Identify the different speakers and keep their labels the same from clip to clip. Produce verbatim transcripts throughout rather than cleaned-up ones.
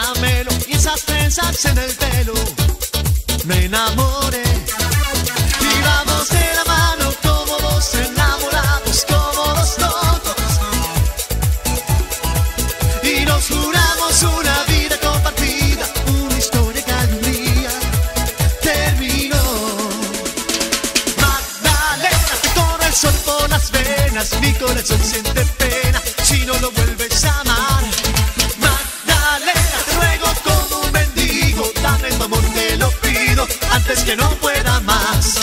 Speaker 1: caramelo y esas trenzas en el pelo. Me enamoré y vamos de la mano como dos enamorados, como dos locos. Y nos juramos una vida compartida, una historia que algún día terminó. Magdalena, te corre el sol por las venas, mi corazón siente pena si no lo vuelves a amar. Magdalena, te ruego como un mendigo, dame tu amor, te lo pido, antes que no pueda más.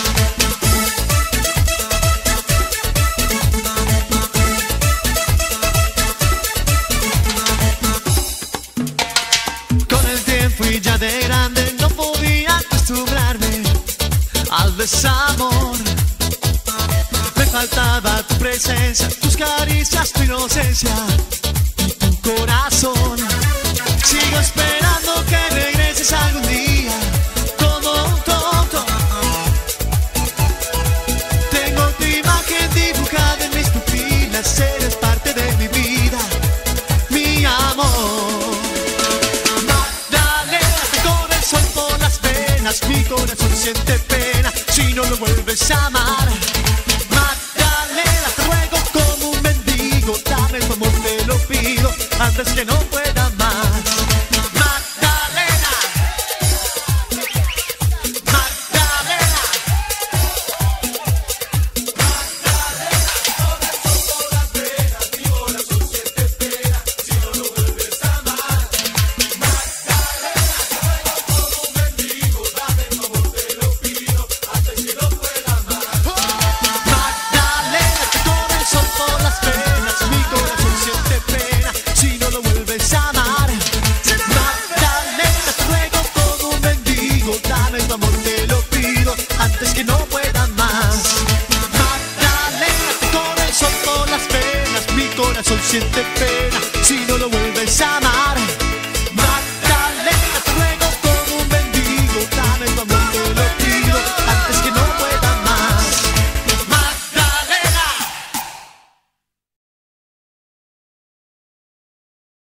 Speaker 1: Con el tiempo y ya de grande no podía acostumbrarme al desamor. Me faltaba tu presencia, tus caricias, tu inocencia y tu corazón. Sigo esperando que regreses algún día como un tonto. Tengo tu imagen dibujada en mis pupilas, eres parte de mi vida, mi amor. Magdalena, te corre el sol por las venas, mi corazón siente pena si no lo vuelves a amar. Magdalena, te ruego como un mendigo, dame tu amor, te lo pido, antes que no pueda.